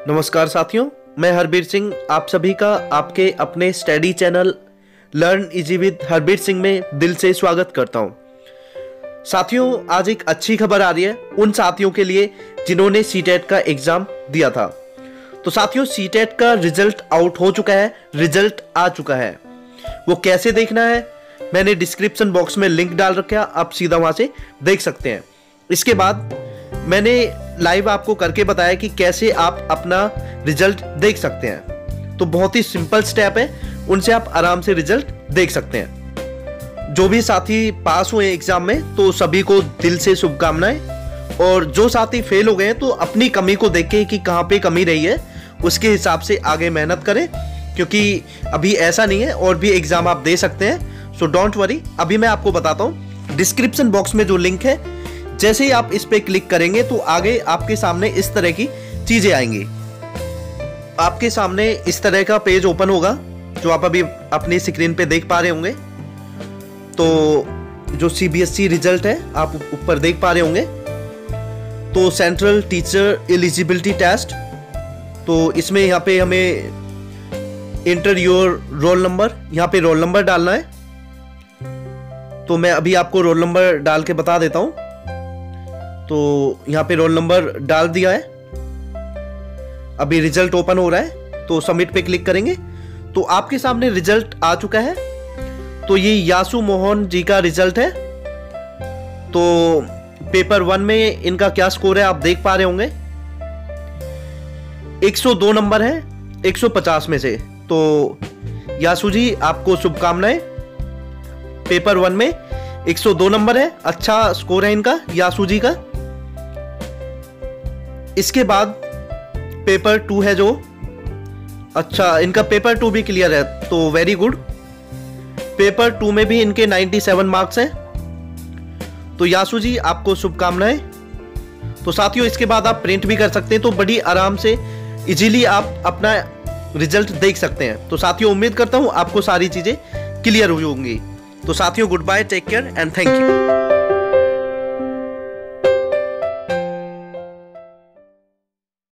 नमस्कार साथियों, मैं हरबीर सिंह आप सभी का आपके अपने study channel learn easy with Harbir Singh में दिल से स्वागत करता हूं। साथियों, आज एक अच्छी खबर आ रही है उन साथियों के लिए जिन्होंने सीटेट का एग्जाम दिया था। तो साथियों, सीटेट का रिजल्ट आउट हो चुका है, रिजल्ट आ चुका है। वो कैसे देखना है मैंने डिस्क्रिप्शन बॉक्स में लिंक डाल रखा है, आप सीधा वहां से देख सकते हैं। इसके बाद मैंने लाइव आपको करके बताया कि कैसे आप अपना रिजल्ट देख सकते हैं। तो बहुत ही सिंपल स्टेप है, उनसे आप आराम से रिजल्ट देख सकते हैं। जो भी साथी पास हुए एग्जाम में तो सभी को दिल से शुभकामनाएं, और जो साथी फेल हो गए हैं तो अपनी कमी को देखें कि कहाँ पे कमी रही है, उसके हिसाब से आगे मेहनत करें, क्योंकि अभी ऐसा नहीं है, और भी एग्जाम आप दे सकते हैं। सो डोंट वरी, अभी मैं आपको बताता हूँ डिस्क्रिप्शन बॉक्स में जो लिंक है, जैसे ही आप इस पे क्लिक करेंगे तो आगे आपके सामने इस तरह की चीजें आएंगी। आपके सामने इस तरह का पेज ओपन होगा जो आप अभी अपनी स्क्रीन पे देख पा रहे होंगे। तो जो सीबीएसई रिजल्ट है आप ऊपर देख पा रहे होंगे। तो सेंट्रल टीचर एलिजिबिलिटी टेस्ट, तो इसमें यहाँ पे हमें इंटर योर रोल नंबर, यहाँ पे रोल नंबर डालना है। तो मैं अभी आपको रोल नंबर डाल के बता देता हूँ। तो यहाँ पे रोल नंबर डाल दिया है, अभी रिजल्ट ओपन हो रहा है, तो सबमिट पे क्लिक करेंगे तो आपके सामने रिजल्ट आ चुका है। तो ये यासु मोहन जी का रिजल्ट है। तो पेपर 1 में इनका क्या स्कोर है आप देख पा रहे होंगे, 102 नंबर है 150 में से। तो यासु जी आपको शुभकामनाएं, पेपर 1 में 102 नंबर है, अच्छा स्कोर है इनका यासु जी का। इसके बाद पेपर 2 है जो, अच्छा इनका पेपर 2 भी क्लियर है, तो वेरी गुड। पेपर 2 में भी इनके 97 मार्क्स हैं। तो यासु जी आपको शुभकामनाएं। तो साथियों, इसके बाद आप प्रिंट भी कर सकते हैं, तो बड़ी आराम से इजीली आप अपना रिजल्ट देख सकते हैं। तो साथियों, उम्मीद करता हूं आपको सारी चीजें क्लियर हुई होंगी। तो साथियों, good bye, take care and thank you.